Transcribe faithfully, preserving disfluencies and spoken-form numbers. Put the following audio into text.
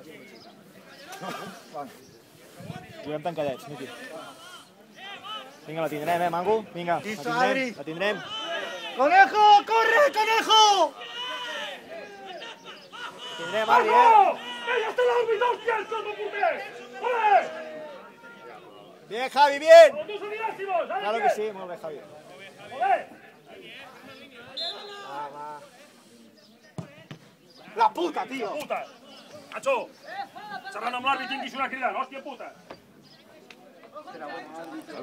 Juguem tancadets, Miki. Vinga, la tindrem, eh, Mango? Vinga, la tindrem, la tindrem. ¡Conejo, corre, conejo! La tindrem, Adri, eh? ¡Ella está el árbitro, hostia, el todo puté! ¡Joder! Bien, Javi, bien. ¡Los dos unidássimos! Claro que sí, molt bé, Javi. ¡Joder! Va, va. La puta, tio! Puta! Nacho! Xerrant amb l'àrbit tinguis una crida, hòstia puta!